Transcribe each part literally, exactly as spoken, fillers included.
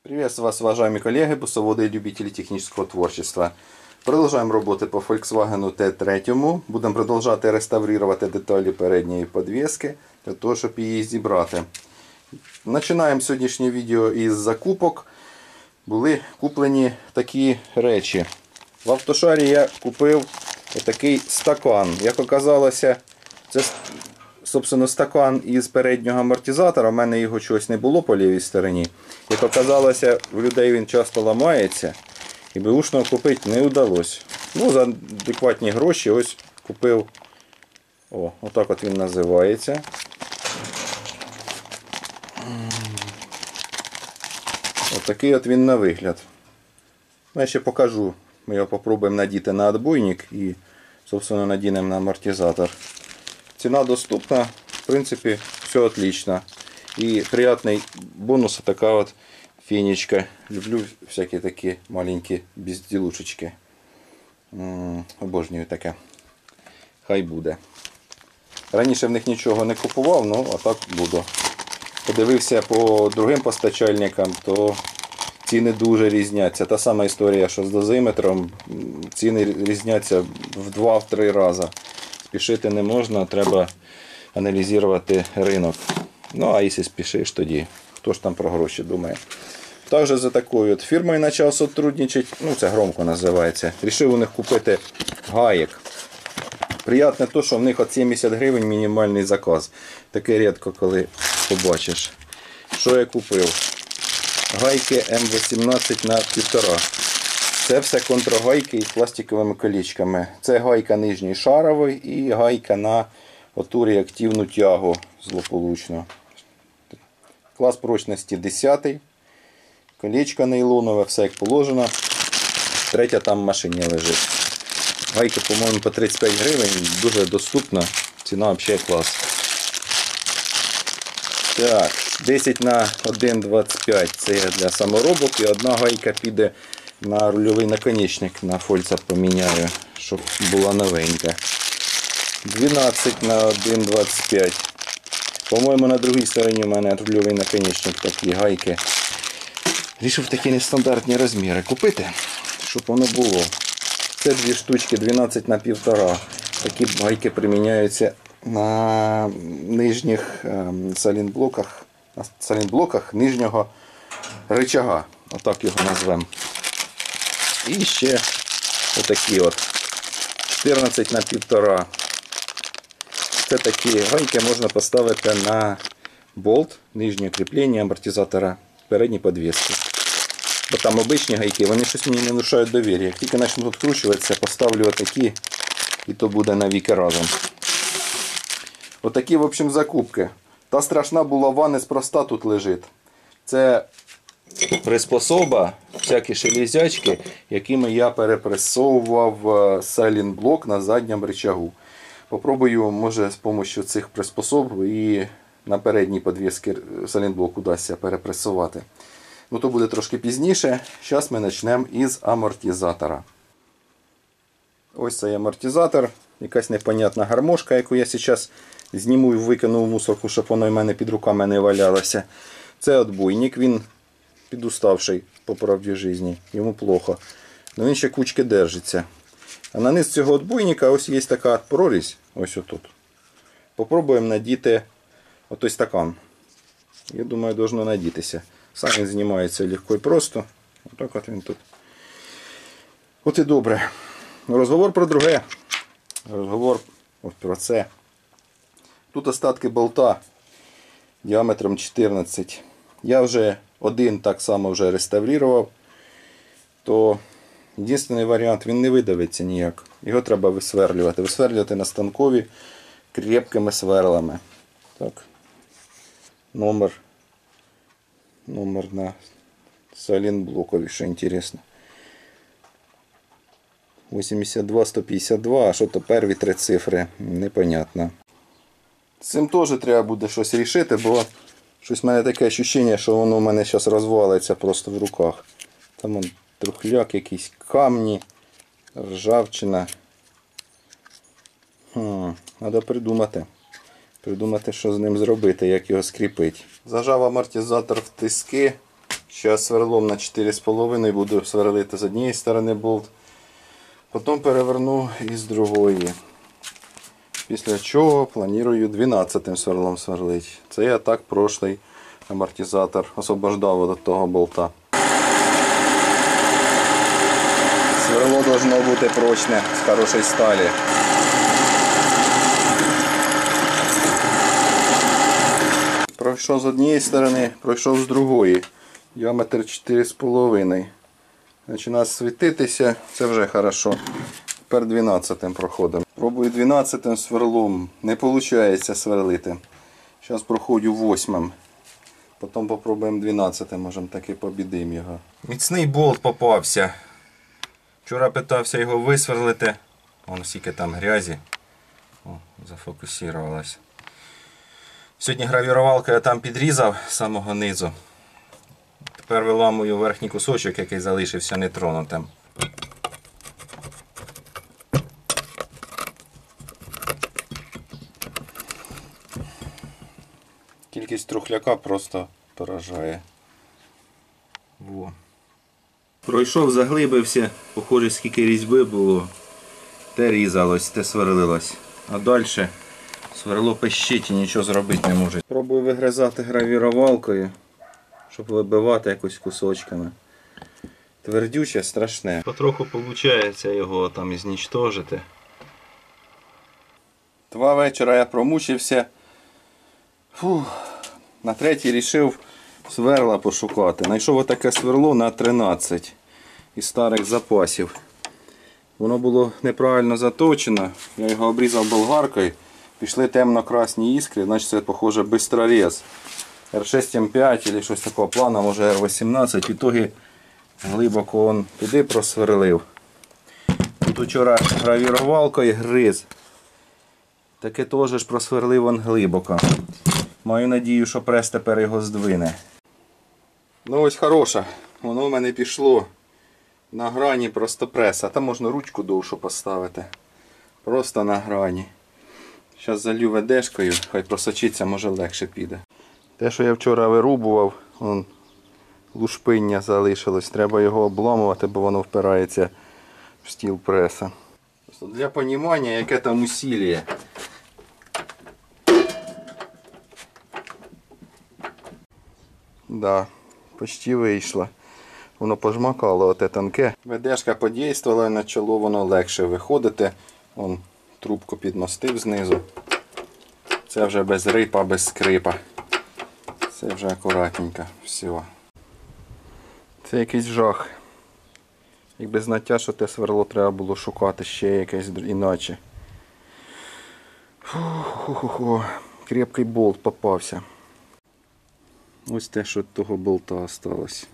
Приветствую вас, уважаемые коллеги, бусоводы и любители технического творчества. Продовжуємо роботи по Volkswagen Т три. Будемо продовжувати реставрувати деталі передньої підвіски, для того, щоб її зібрати. Починаємо сьогоднішнє відео із закупок. Були куплені такі речі. В автошарі я купив такий стакан. Як оказалося, це собственно, стакан із переднього амортизатора. У мене його чогось не було по лівій стороні. Як оказалося, у людей він часто ламається. І беушного купити не вдалося. Ну, за адекватні гроші ось купив. О, отак от він називається. Отакий от він на вигляд. Я ще покажу. Ми його попробуємо надіти на отбойник і, собственно, надінемо на амортизатор. Ціна доступна, в принципі, все отлично. І приятний бонус така от фенечка. Люблю всякі такі маленькі безділушечки. Обожнюю таке. Хай буде. Раніше в них нічого не купував, ну а так буду. Подивився по другим постачальникам, то ціни дуже різняться. Та сама історія, що з дозиметром. Ціни різняться в два-три рази. Спішити не можна, треба аналізувати ринок. Ну, а якщо спішиш, тоді хто ж там про гроші думає. Також за такою от фірмою почав сотрудничати, ну це громко називається. Рішив у них купити гаєк. Приємне те, що в них от сімдесят гривень мінімальний заказ. Таке рідко, коли побачиш. Що я купив? Гайки М вісімнадцять на півтора. Це все контргайки із пластиковими колічками. Це гайка нижній шаровий і гайка на оту реактивну тягу злополучно. Клас прочності десять. Колечко нейлонове, все як положено. Третя там в машині лежить. Гайки, по-моєму, по тридцять п'ять гривень. Дуже доступна. Ціна взагалі клас. Так, десять на один двадцять п'ять. Це для саморобок. І одна гайка піде на рульовий наконечник. На фольца поміняю, щоб була новенька. дванадцять на один двадцять п'ять. По-моєму, на другій стороні у мене рульовий наконечник, такі гайки. Рішив такі нестандартні розміри купити, щоб воно було. Це дві штучки дванадцять на півтора. Такі гайки приміняються на нижніх салінблоках, на салінблоках нижнього рычага. Отак його назвемо. І ще отакі от. чотирнадцять на півтора. Це такі гайки можна поставити на болт, нижнє кріплення амортизатора передньої підвіски. Бо там обичні гайки, вони щось мені не внушають довір'я. Як тільки почнуть відкручуватися, поставлю отакі, і то буде навіки разом. Отакі, в общем, закупки. Та страшна булава неспроста тут лежить. Це приспособа, всякі шелезячки, якими я перепресовував сайлентблок на задньому рычагу. Попробую, може, з допомогою цих приспособ і на передній підвісці сайлентблок удасться перепресувати. Ну, то буде трошки пізніше. Зараз ми почнемо із амортизатора. Ось цей амортизатор. Якась непонятна гармошка, яку я зараз зніму і викину в мусорку, щоб воно в мене під руками не валялося. Це отбойник, він підуставший, по правді житті. Йому плохо. Но він ще кучки держиться. А на низ цього отбойника ось є така прорізь. Ось отут. Попробуємо надіти отой стакан. Я думаю, должно надітися. Сам він знімається легко і просто. Отак от він тут. От і добре. Розговор про друге. Розговор от про це. Тут остатки болта діаметром чотирнадцять. Я вже один так само вже реставрував. То єдиний варіант, він не видавиться ніяк. Його треба висверлювати. Висверлювати на станкові крепкими сверлами. Так. Номер. Номер на сайлентблокові, що інтересно. вісімдесят два сто п'ятдесят два, а що то перві три цифри, непонятно. З цим теж треба буде щось рішити, бо щось в мене таке відчуття, що воно в мене зараз розвалиться просто в руках. Там он трухляк, якісь камні, ржавчина. Хм, треба придумати. Придумати, що з ним зробити, як його скріпити. Зажав амортизатор в тиски, Зараз сверлом на чотири з половиною буду сверлити з однієї сторони болт. Потім переверну і з другої. Після чого планую дванадцятим сверлом сверлити. Це я так прошлий амортизатор освобождав від того болта. Сверло должно бути прочне, з хорошої сталі. Пройшов з однієї сторони, пройшов з другої. Діаметр чотири з половиною. Починає світитися, це вже хорошо. Тепер дванадцятим проходимо. Пробую дванадцятим сверлом, не виходить сверлити. Зараз проходжу восьмим. Потім попробуємо дванадцятим, можемо таки побідимо його. Міцний болт попався. Вчора питався його висверлити. Вон скільки там грязі. О, зафокусувалась. Сьогодні гравірувалкою я там підрізав з самого низу. Тепер виламую верхній кусочок, який залишився нетронутим. Кількість трухляка просто поражає. Во. Пройшов, заглибився, похоже, скільки різьби було. Те різалось, те сверлилось. А далі сверло пищить і нічого зробити не може. Пробую вигризати гравірувалкою, щоб вибивати якось кусочками. Твердюче, страшне. Потроху виходить його там ізнічтожити. Два вечора я промучився. Фух. На третій вирішив сверла пошукати. Знайшов отаке сверло на тринадцять із старих запасів. Воно було неправильно заточено. Я його обрізав болгаркою. Пішли темно-красні іскри, значить це, похоже, бистрорез. ер шість ем п'ять або щось такого плану, може ер вісімнадцять. В ітогі глибоко он туди просверлив. Тут вчора гравірувалкою гриз. Таке теж просверлив он глибоко. Маю надію, що прес тепер його здвине. Ну ось хороша. Воно в мене пішло на грані просто преса. Там можна ручку довшу поставити. Просто на грані. Зараз залью ведешкою, хай просочиться, може легше піде. Те, що я вчора вирубував, вон, лушпиння залишилось. Треба його обламувати, бо воно впирається в стіл преса. Просто для розуміння, яке там усилля. Да, почти вийшло. Воно пожмакало оте тонке. Ведешка подействувала, на чоло воно легше виходити. Вон, трубку підмостив знизу. Це вже без рипа, без скрипа. Це вже акуратненько. Все. Це якийсь жах. Якби знаття, що те сверло треба було шукати ще якесь іначе. Фу-ху-ху-ху. Крепкий болт попався. Ось те, що від того болта осталось.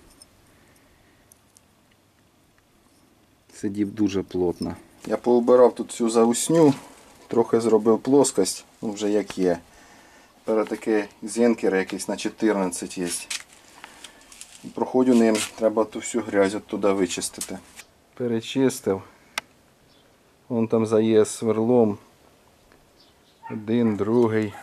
Сидів дуже плотно. Я поубирав тут всю заусню, трохи зробив плоскость, ну вже як є. Тепер такий зенкер якийсь на чотирнадцять є. Проходжу ним, треба ту всю грязь оттуда вичистити. Перечистив. Вон там заїзд сверлом. Один, другий.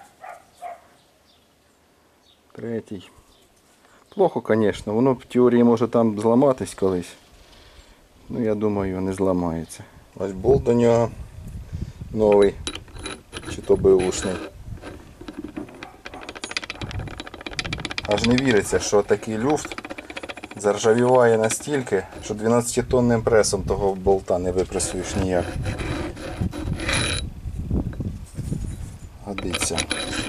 Третій. Плохо, звісно, воно в теорії може там зламатись колись. Ну, я думаю, не зламається. Ось болт до нього новий, чи то беушний. Аж не віриться, що такий люфт заржавіває настільки, що дванадцятитонним пресом того болта не випресуєш ніяк. Годиться.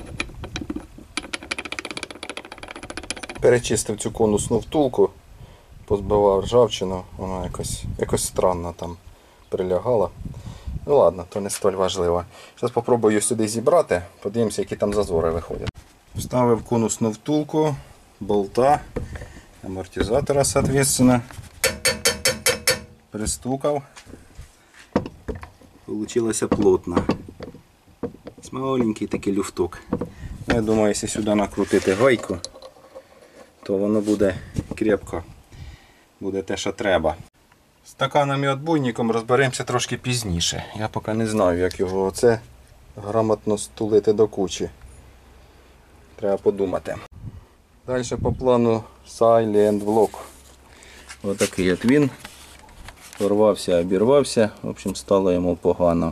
Перечистив цю конусну втулку, позбивав ржавчину, вона якось, якось странно там прилягала. Ну ладно, то не столь важливо. Зараз спробую її сюди зібрати, подивимося, які там зазори виходять. Вставив конусну втулку, болта, амортизатора, соответственно. Пристукав. Получилося плотно. Маленький такий люфток. Я думаю, якщо сюди накрутити гайку, то воно буде крепко. Буде те, що треба. З стаканом і отбойником розберемося трошки пізніше. Я поки не знаю, як його оце грамотно стулити до кучі. Треба подумати. Далі по плану Silent Block. Отакий от він. Порвався, обірвався, в общем, стало йому погано.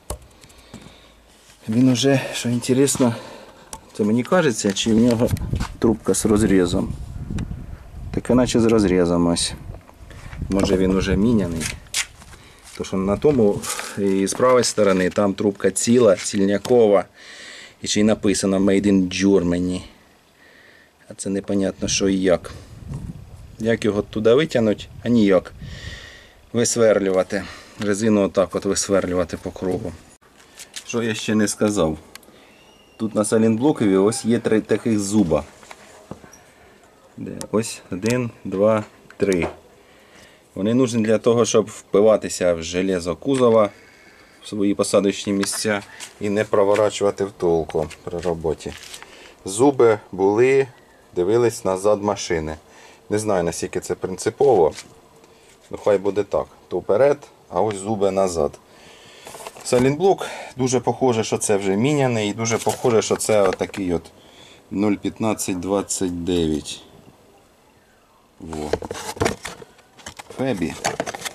Він уже, що інтересно, це мені кажеться, чи в нього трубка з розрізом. Таке наче з розрізом ось. Може він вже міняний. Тому що на тому і з правої сторони там трубка ціла, цільнякова. І ще й написано Made in Germany. А це непонятно що і як. Як його туди витягнути, а ніяк. Висверлювати. Резину отак от висверлювати по кругу. Що я ще не сказав. Тут на сайлентблокові ось є три таких зуба. Де? Ось один, два, три. Вони нужні для того, щоб впиватися в железо кузова, в свої посадочні місця і не проворачувати втулку при роботі. Зуби були, дивились назад машини. Не знаю, наскільки це принципово. Ну хай буде так. То вперед, а ось зуби назад. Сайлентблок дуже похоже, що це вже міняний, і дуже похоже, що це отакий от нуль п'ятнадцять двадцять дев'ять. Во. Фебі.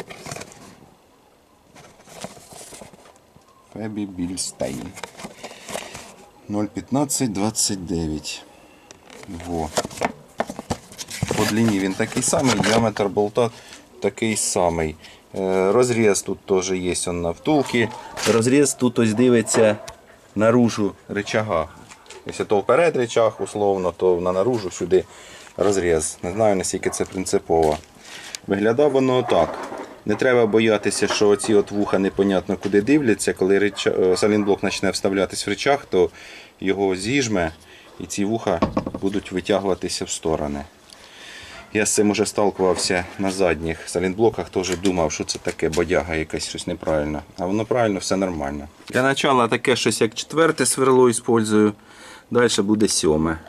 Фебі Більстайн. нуль п'ятнадцять двадцять дев'ять. Во. По длині він такий самий, діаметр болта такий самий. Розріз тут теж є он на втулці. Розріз тут ось дивиться наружу рычага. Якщо то вперед рычаг, условно, то на наружу сюди розріз. Не знаю, наскільки це принципово. Виглядає воно так. Не треба боятися, що оці от вуха непонятно куди дивляться. Коли сайлентблок почне вставлятись в рычаг, то його зіжме і ці вуха будуть витягуватися в сторони. Я з цим вже сталкувався на задніх сайлентблоках, теж думав, що це таке бодяга якась, щось неправильно. А воно правильно, все нормально. Для початку таке щось як четверте сверло використовую, далі буде сьоме.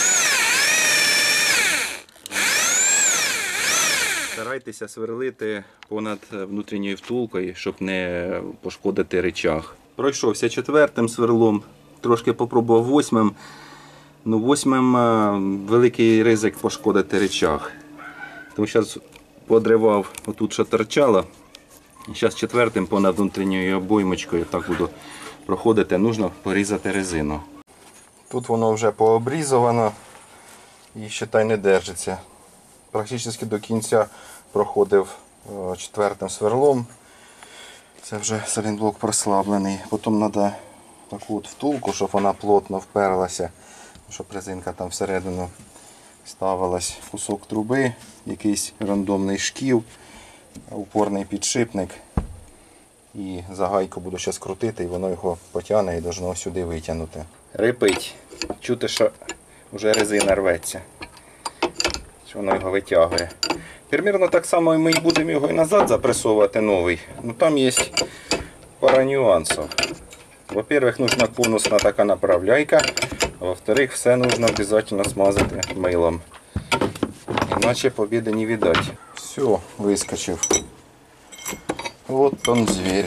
Старайтеся сверлити понад внутрішньою втулкою, щоб не пошкодити рычаг. Пройшовся четвертим сверлом, трошки попробував восьмим. Ну, восьмим великий ризик пошкодити рычаг. Тому зараз подривав отут, що торчало. І зараз четвертим понад внутрішньою обоймочкою так буду проходити. Нужно порізати резину. Тут воно вже пообрізовано і считай не держиться. Практично до кінця проходив четвертим сверлом. Це вже сайлентблок прослаблений. Потім треба таку от втулку, щоб вона плотно вперлася. Щоб резинка там всередину ставилась, кусок труби, якийсь рандомний шків, упорний підшипник. І за гайку буду зараз крутити, і воно його потягне і должно сюди витягнути. Рипить. Чути, що вже резина рветься. Що воно його витягує. Примірно так само ми будемо його і назад запресовувати новий. Ну там є пара нюансів. Во-первых, нужна конусна така направляйка. Во-вторых, все нужно обязательно смазати милом. Иначе победы не видать. Все, выскочив. Вот он зверь.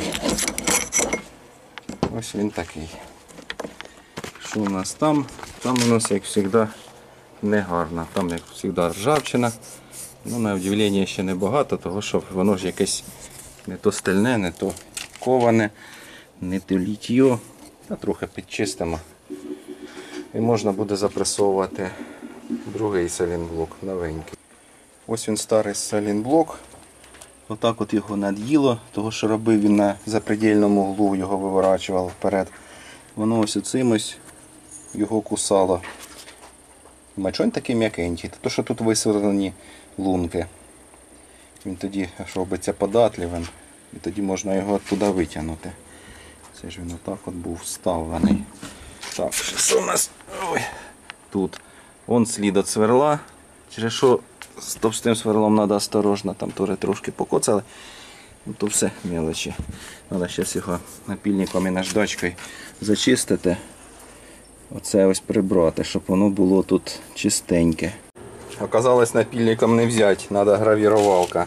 Ось він такий. Що у нас там? Там у нас, як завжди, не гарно. Там, як завжди, ржавчина. Ну, на удивлення ще не багато, того що воно ж якесь не то стальне, не то коване, не то літьо. Та трохи підчистимо. І можна буде запресовувати другий сайлентблок, новенький. Ось він старий сайлентблок. Отак от його над'їло, того що робив він на запредельному углу, його виворачував вперед. Воно ось оцим ось його кусало. Мачонь такий м'якенький, то що тут висверлені лунки. Він тоді робиться податливим і тоді можна його туди витягнути. Це ж він отак от був вставлений. Так, що у нас? Ой. Тут вон слід від сверла, через що з товстим сверлом треба осторожно, там теж трошки покоцали. Ну, то все мелочі. Треба зараз його напільником і наждачкою зачистити. Оце ось прибрати, щоб воно було тут чистеньке. Оказалось, напільником не взяти, треба гравірувалка.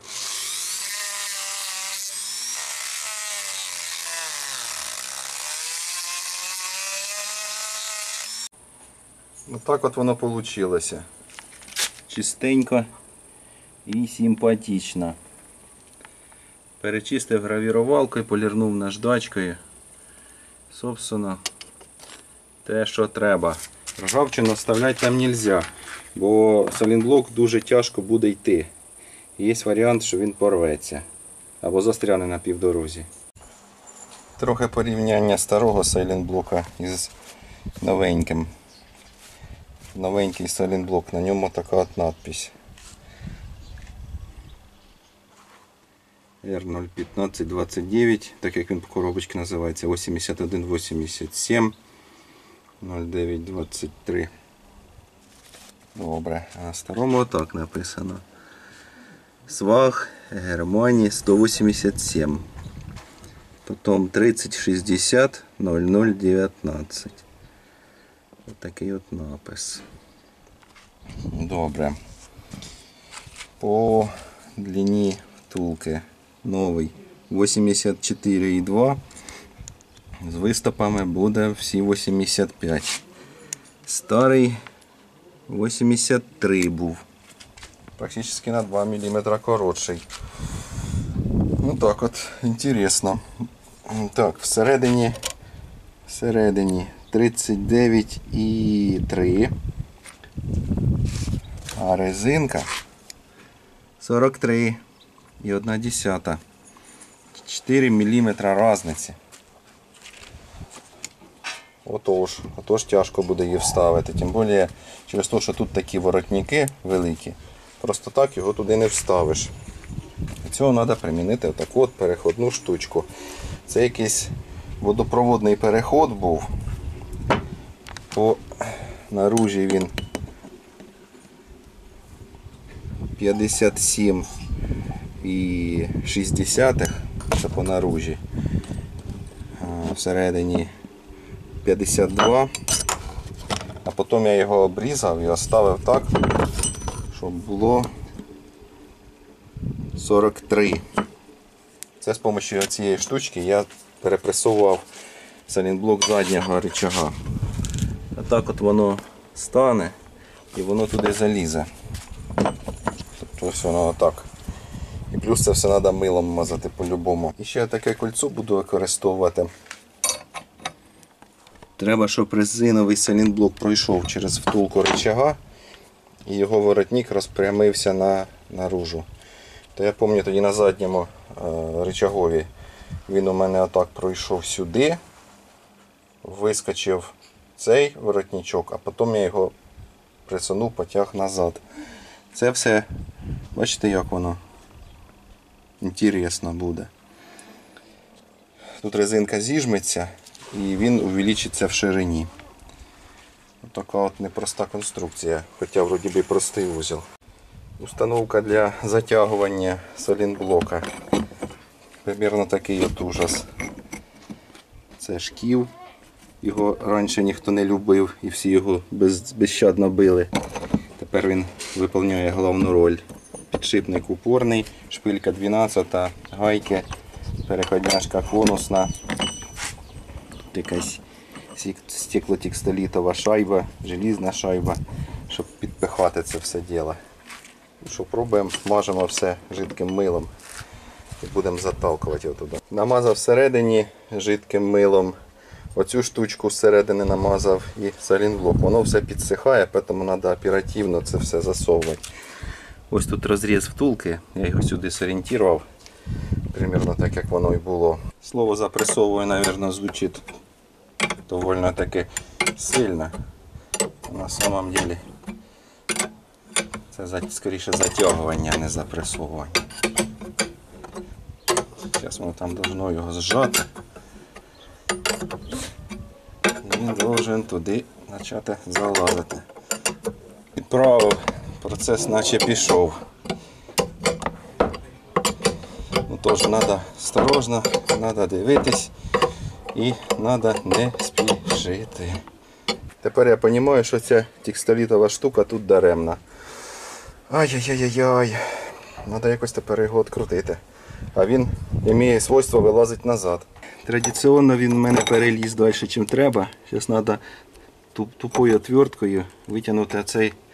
Отак от воно вийшло. чистенько і симпатично. Перечистив гравірувалкою, полірнув наждачкою. Собственно, те, що треба. Ржавчину вставляти там не можна, бо салінблок дуже тяжко буде йти. Є варіант, що він порветься або застряне на півдорозі. Трохи порівняння старого сайлентблока із новеньким. Новенький сайлентблок, на ньому така от надпись. ер нуль п'ятнадцять двадцять дев'ять, так як він по коробочці називається, вісімдесят один вісімдесят сім нуль дев'ять двадцять три. Добре, а на старому отак написано. Сваг Германії сто вісімдесят сім. Потім тридцять шістдесят нуль нуль дев'ятнадцять. Ось такий от напис. Добре. По длині втулки новий вісімдесят чотири і два. З виступами буде всі вісімдесят п'ять. Старий вісімдесят три був. Практично на два міліметри коротший. Ну так от, інтересно. Так, всередині, всередині тридцять дев'ять і три. А резинка сорок три і одна десята. чотири міліметри різниці. Отож, отож тяжко буде її вставити. Тим більше через те, що тут такі воротники великі. Просто так його туди не вставиш. Для цього треба примінити отаку от переходну штучку. Це якийсь водопроводний переход був. По наружі він п'ятдесят сім і шість, це по наружі. Всередині п'ятдесят два. А потім я його обрізав і оставив так, щоб було сорок три. Це з допомогою цієї штучки я перепресовував салінблок заднього рычага. А так от воно стане і воно туди залізе. Тобто ось воно отак. І плюс це все треба милом мазати по-любому. І ще таке кольцо буду використовувати. Треба, щоб резиновий салінблок пройшов через втулку рычага і його воротник розпрямився на, наружу. То я пам'ятаю тоді на задньому е, рычагові він у мене отак пройшов сюди, вискочив цей воротничок, а потім я його присунув, потяг назад. Це все, бачите, як воно інтересно буде. Тут резинка зіжметься і він увеличиться в ширині. Ось така от непроста конструкція, хоча вроді би простий узел. Установка для затягування салінблока. Примірно такий от ужас. Це шків. Його раніше ніхто не любив і всі його без, безщадно били. Тепер він виконує головну роль. Підшипник упорний, шпилька дванадцята, гайки, переходняшка конусна. Тут якась стеклотекстолітова шайба, желізна шайба, щоб підпихати це все діло. Що, пробуємо, мажемо все жидким милом і будемо заталкувати його туди. Намазав всередині жидким милом, оцю штучку зсередини намазав і салінблок. Воно все підсихає, тому треба оперативно це все засовувати. Ось тут розріз втулки, я його сюди зорієнтував, примерно так як воно і було. Слово запресовую, мабуть, звучить доволі таки сильно. На самом деле це скоріше затягування, а не запресовування. Зараз воно там должно його зжати. І він должен туди почати залазити. Відправив, процес наче пішов. Ну, теж треба осторожно, треба дивитись і треба не спішити. Тепер я розумію, що ця текстолітова штука тут даремна. Ай-яй-яй-яй. Треба якось тепер його відкрутити. А він має свойство вилазити назад. Традиційно він в мене переліз далі, ніж треба. Зараз треба тупою отверткою витягнути цей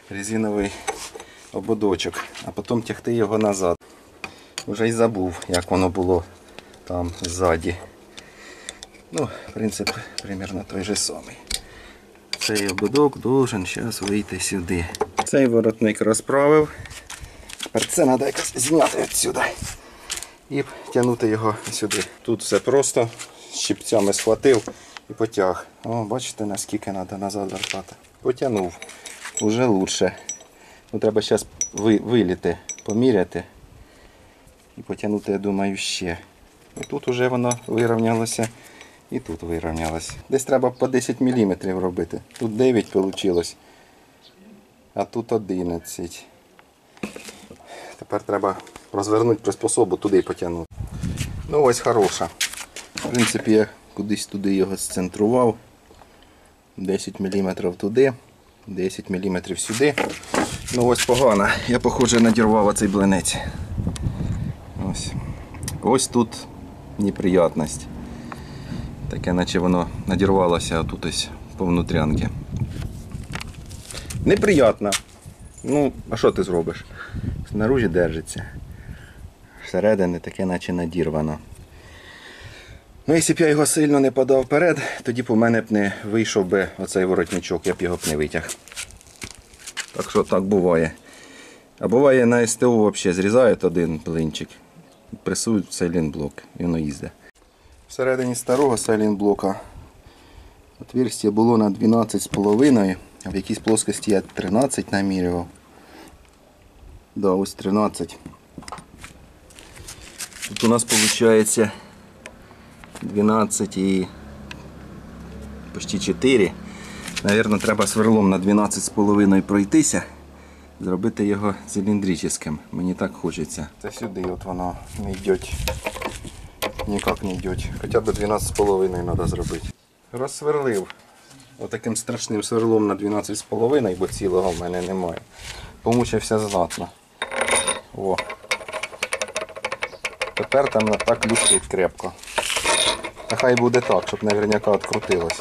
резиновий ободочок, а потім тягти його назад. Вже й забув, як воно було там ззаді. Ну, принцип примерно той же самий. Цей ободок должен зараз вийти сюди. Цей воротник розправив. Тепер це треба якось зняти відсюди і тягнути його сюди. Тут все просто, щипцями схватив і потяг. О, бачите, наскільки треба назад вертати. Потягнув. Уже лучше. Ну, треба зараз виліти, поміряти і потягнути, я думаю, ще. І тут вже воно вирівнялося і тут вирівнялося. Десь треба по десять міліметрів робити. Тут дев'ять вийшло, а тут одинадцять. Тепер треба розвернути приспособу, туди потягнути. Ну ось хороша. В принципі, я кудись туди його зцентрував. десять міліметрів туди, десять міліметрів сюди. Ну ось погано. Я, похоже, надірвав оцей блинець. Ось. Ось тут неприятність. Таке, наче воно надірвалося тут ось по внутрянки. Неприятно. Ну, а що ти зробиш? Снаружи держиться. Всередині таке наче надірвано. Ну, якщо б я його сильно не подав вперед, тоді б у мене б не вийшов би оцей воротничок, я б його б не витяг. Так що так буває. А буває на СТО взагалі зрізають один блинчик, пресують сайлентблок і воно їздить. Всередині старого сайлентблока отверстие було на дванадцять з половиною, а в якійсь плоскості я тринадцять намірював. Да, ось тринадцять. Тут у нас виходить дванадцять і почти чотири. Наверно, треба сверлом на дванадцять з половиною пройтися, зробити його циліндричним. Мені так хочеться. Це сюди от воно не йде. Ніяк не йде. Хоча б дванадцять з половиною треба зробити. Розсверлив отаким страшним сверлом на дванадцять з половиною, бо цілого в мене немає. Помучився знатно. О. Тепер там так люфтить крепко. Та хай буде так, щоб наверняка відкрутилось.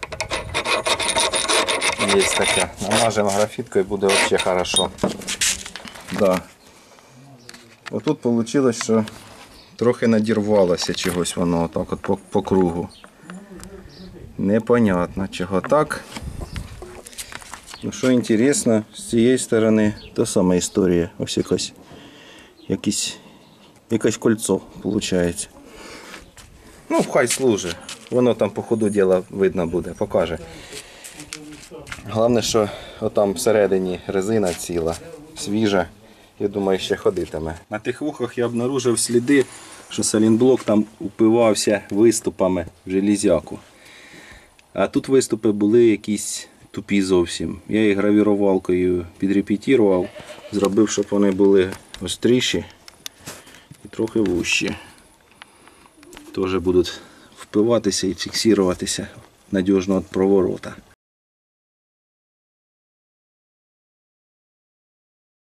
Є таке. Намажемо графіткою, буде взагалі хорошо. Да. Отут вийшло, що трохи надірвалося чогось воно отак от по, по кругу. Непонятно чого так. Ну що інтересно, з цієї сторони та сама історія. Ось якась, якісь, якесь кольцо виходить. Ну, хай служить. Воно там по ходу діла видно буде, покаже. Головне, що отам всередині резина ціла, свіжа. Я думаю, ще ходитиме. На тих вухах я обнаружив сліди, що сайлентблок там упивався виступами в железяку. А тут виступи були якісь тупі зовсім. Я їх гравірувалкою підрепетірував, зробив, щоб вони були остріші і трохи вужчі. Теж будуть впиватися і фіксуватися надіжно від проворота.